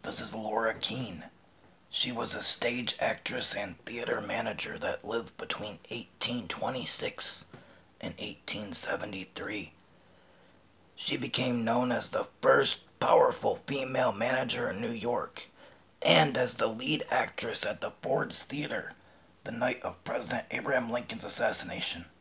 This is Laura Keene. She was a stage actress and theater manager that lived between 1826 and 1873. She became known as the first powerful female manager in New York and as the lead actress at the Ford's Theater the night of President Abraham Lincoln's assassination.